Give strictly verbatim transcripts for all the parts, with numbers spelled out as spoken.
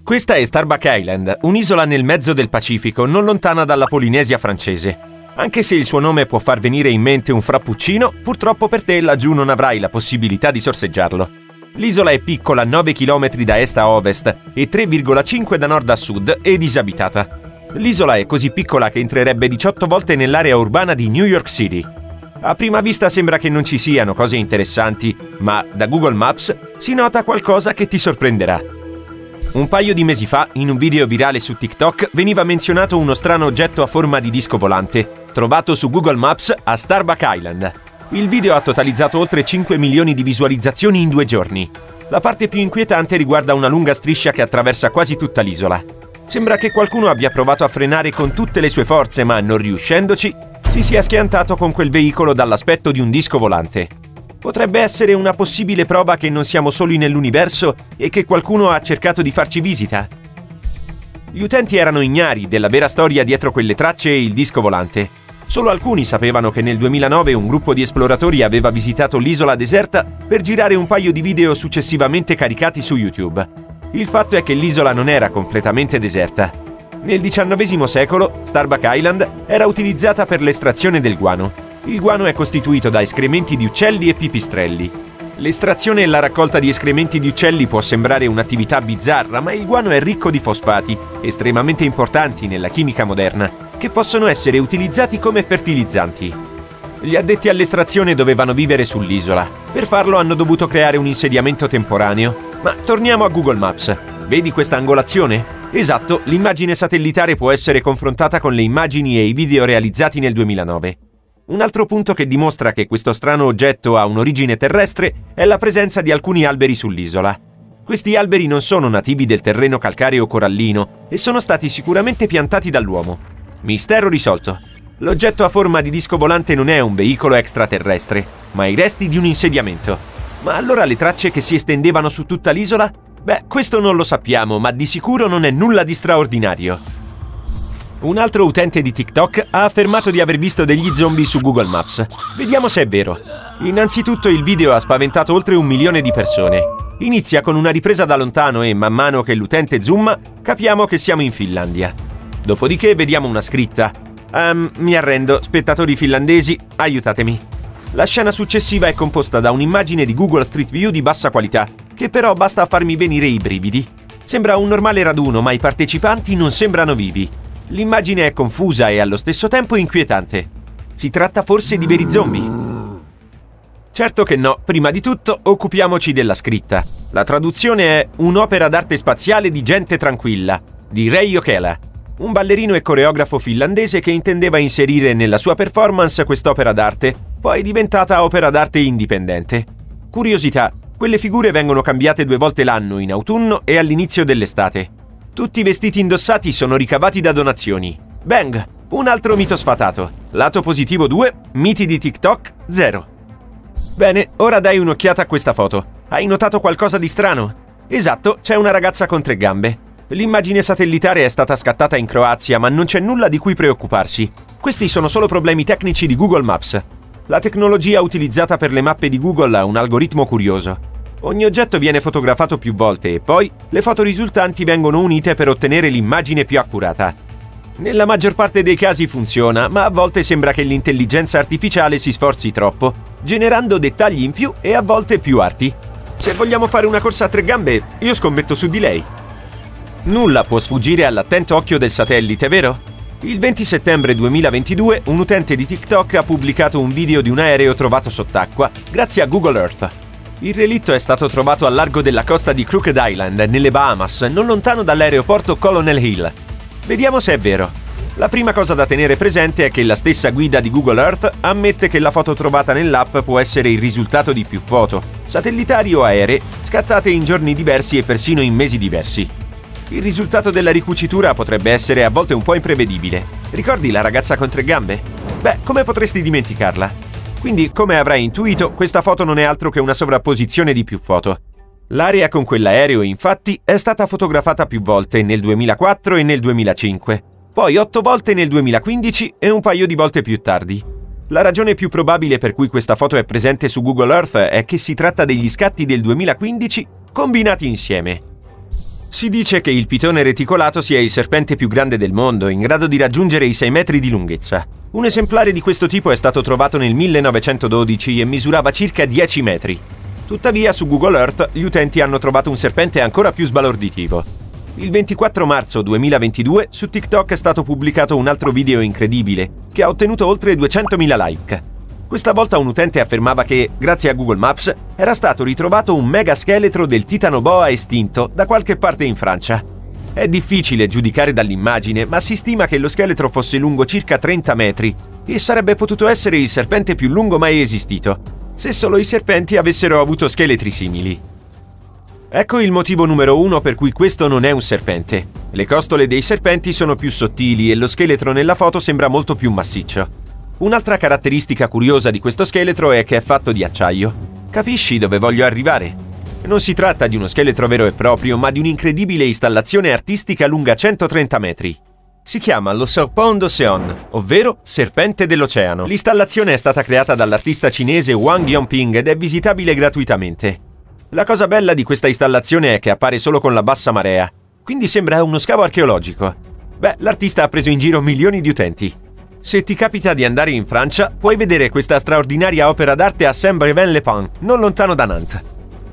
Questa è Starbuck Island, un'isola nel mezzo del Pacifico, non lontana dalla Polinesia francese. Anche se il suo nome può far venire in mente un frappuccino, purtroppo per te laggiù non avrai la possibilità di sorseggiarlo. L'isola è piccola, nove chilometri da est a ovest e tre virgola cinque da nord a sud e disabitata. L'isola è così piccola che entrerebbe diciotto volte nell'area urbana di New York City. A prima vista sembra che non ci siano cose interessanti, ma da Google Maps si nota qualcosa che ti sorprenderà. Un paio di mesi fa, in un video virale su TikTok, veniva menzionato uno strano oggetto a forma di disco volante, trovato su Google Maps a Starbuck Island. Il video ha totalizzato oltre cinque milioni di visualizzazioni in due giorni. La parte più inquietante riguarda una lunga striscia che attraversa quasi tutta l'isola. Sembra che qualcuno abbia provato a frenare con tutte le sue forze, ma non riuscendoci, si sia schiantato con quel veicolo dall'aspetto di un disco volante. Potrebbe essere una possibile prova che non siamo soli nell'universo e che qualcuno ha cercato di farci visita. Gli utenti erano ignari della vera storia dietro quelle tracce e il disco volante. Solo alcuni sapevano che nel duemilanove un gruppo di esploratori aveva visitato l'isola deserta per girare un paio di video successivamente caricati su YouTube. Il fatto è che l'isola non era completamente deserta. Nel diciannovesimo secolo, Starbuck Island era utilizzata per l'estrazione del guano. Il guano è costituito da escrementi di uccelli e pipistrelli. L'estrazione e la raccolta di escrementi di uccelli può sembrare un'attività bizzarra, ma il guano è ricco di fosfati, estremamente importanti nella chimica moderna, che possono essere utilizzati come fertilizzanti. Gli addetti all'estrazione dovevano vivere sull'isola. Per farlo hanno dovuto creare un insediamento temporaneo. Ma torniamo a Google Maps. Vedi questa angolazione? Esatto, l'immagine satellitare può essere confrontata con le immagini e i video realizzati nel duemilanove. Un altro punto che dimostra che questo strano oggetto ha un'origine terrestre è la presenza di alcuni alberi sull'isola. Questi alberi non sono nativi del terreno calcareo corallino e sono stati sicuramente piantati dall'uomo. Mistero risolto. L'oggetto a forma di disco volante non è un veicolo extraterrestre, ma i resti di un insediamento. Ma allora le tracce che si estendevano su tutta l'isola? Beh, questo non lo sappiamo, ma di sicuro non è nulla di straordinario. Un altro utente di TikTok ha affermato di aver visto degli zombie su Google Maps. Vediamo se è vero. Innanzitutto il video ha spaventato oltre un milione di persone. Inizia con una ripresa da lontano e man mano che l'utente zooma, capiamo che siamo in Finlandia. Dopodiché vediamo una scritta. Um, mi arrendo, spettatori finlandesi, aiutatemi. La scena successiva è composta da un'immagine di Google Street View di bassa qualità, che però basta a farmi venire i brividi. Sembra un normale raduno, ma i partecipanti non sembrano vivi. L'immagine è confusa e allo stesso tempo inquietante. Si tratta forse di veri zombie? Certo che no, prima di tutto occupiamoci della scritta. La traduzione è un'opera d'arte spaziale di gente tranquilla, di Reijo Kela, un ballerino e coreografo finlandese che intendeva inserire nella sua performance quest'opera d'arte, poi diventata opera d'arte indipendente. Curiosità, quelle figure vengono cambiate due volte l'anno, in autunno e all'inizio dell'estate. Tutti i vestiti indossati sono ricavati da donazioni. Bang! Un altro mito sfatato. Lato positivo due, miti di TikTok zero. Bene, ora dai un'occhiata a questa foto. Hai notato qualcosa di strano? Esatto, c'è una ragazza con tre gambe. L'immagine satellitare è stata scattata in Croazia, ma non c'è nulla di cui preoccuparsi. Questi sono solo problemi tecnici di Google Maps. La tecnologia utilizzata per le mappe di Google ha un algoritmo curioso. Ogni oggetto viene fotografato più volte e poi le foto risultanti vengono unite per ottenere l'immagine più accurata. Nella maggior parte dei casi funziona, ma a volte sembra che l'intelligenza artificiale si sforzi troppo, generando dettagli in più e a volte più arti. Se vogliamo fare una corsa a tre gambe, io scommetto su di lei. Nulla può sfuggire all'attento occhio del satellite, vero? Il venti settembre duemilaventidue un utente di TikTok ha pubblicato un video di un aereo trovato sott'acqua grazie a Google Earth. Il relitto è stato trovato al largo della costa di Crooked Island, nelle Bahamas, non lontano dall'aeroporto Colonel Hill. Vediamo se è vero. La prima cosa da tenere presente è che la stessa guida di Google Earth ammette che la foto trovata nell'app può essere il risultato di più foto, satellitari o aeree, scattate in giorni diversi e persino in mesi diversi. Il risultato della ricucitura potrebbe essere a volte un po' imprevedibile. Ricordi la ragazza con tre gambe? Beh, come potresti dimenticarla? Quindi, come avrai intuito, questa foto non è altro che una sovrapposizione di più foto. L'area con quell'aereo, infatti, è stata fotografata più volte nel duemilaquattro e nel duemilacinque, poi otto volte nel duemilaquindici e un paio di volte più tardi. La ragione più probabile per cui questa foto è presente su Google Earth è che si tratta degli scatti del duemilaquindici combinati insieme. Si dice che il pitone reticolato sia il serpente più grande del mondo, in grado di raggiungere i sei metri di lunghezza. Un esemplare di questo tipo è stato trovato nel millenovecentododici e misurava circa dieci metri. Tuttavia, su Google Earth gli utenti hanno trovato un serpente ancora più sbalorditivo. Il ventiquattro marzo duemilaventidue su TikTok è stato pubblicato un altro video incredibile, che ha ottenuto oltre duecentomila like. Questa volta un utente affermava che, grazie a Google Maps, era stato ritrovato un mega scheletro del titano boa estinto da qualche parte in Francia. È difficile giudicare dall'immagine, ma si stima che lo scheletro fosse lungo circa trenta metri e sarebbe potuto essere il serpente più lungo mai esistito, se solo i serpenti avessero avuto scheletri simili. Ecco il motivo numero uno per cui questo non è un serpente. Le costole dei serpenti sono più sottili e lo scheletro nella foto sembra molto più massiccio. Un'altra caratteristica curiosa di questo scheletro è che è fatto di acciaio. Capisci dove voglio arrivare? Non si tratta di uno scheletro vero e proprio, ma di un'incredibile installazione artistica lunga centotrenta metri. Si chiama lo Serpent d'Océan, ovvero Serpente dell'Oceano. L'installazione è stata creata dall'artista cinese Wang Yongping ed è visitabile gratuitamente. La cosa bella di questa installazione è che appare solo con la bassa marea, quindi sembra uno scavo archeologico. Beh, l'artista ha preso in giro milioni di utenti. Se ti capita di andare in Francia, puoi vedere questa straordinaria opera d'arte a Saint-Brévin-les-Pins, non lontano da Nantes.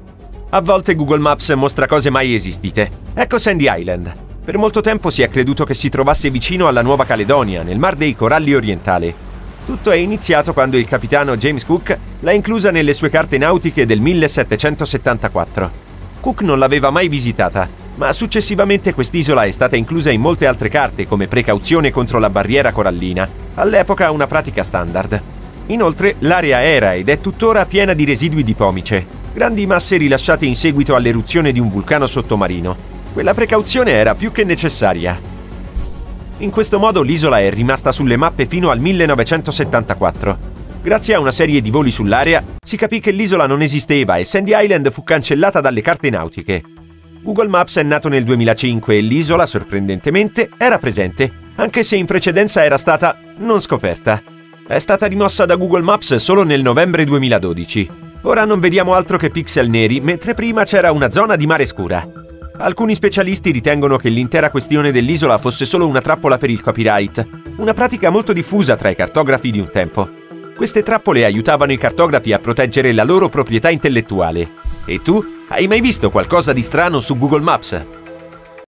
A volte Google Maps mostra cose mai esistite. Ecco Sandy Island. Per molto tempo si è creduto che si trovasse vicino alla Nuova Caledonia, nel Mar dei Coralli orientale. Tutto è iniziato quando il capitano James Cook l'ha inclusa nelle sue carte nautiche del millesettecentosettantaquattro. Cook non l'aveva mai visitata, ma successivamente quest'isola è stata inclusa in molte altre carte come precauzione contro la barriera corallina, all'epoca una pratica standard. Inoltre l'area era ed è tuttora piena di residui di pomice, grandi masse rilasciate in seguito all'eruzione di un vulcano sottomarino. Quella precauzione era più che necessaria. In questo modo l'isola è rimasta sulle mappe fino al millenovecentosettantaquattro. Grazie a una serie di voli sull'area si capì che l'isola non esisteva e Sandy Island fu cancellata dalle carte nautiche. Google Maps è nato nel duemilacinque e l'isola, sorprendentemente, era presente, anche se in precedenza era stata non scoperta. È stata rimossa da Google Maps solo nel novembre duemiladodici. Ora non vediamo altro che pixel neri, mentre prima c'era una zona di mare scura. Alcuni specialisti ritengono che l'intera questione dell'isola fosse solo una trappola per il copyright, una pratica molto diffusa tra i cartografi di un tempo. Queste trappole aiutavano i cartografi a proteggere la loro proprietà intellettuale. E tu? Hai mai visto qualcosa di strano su Google Maps?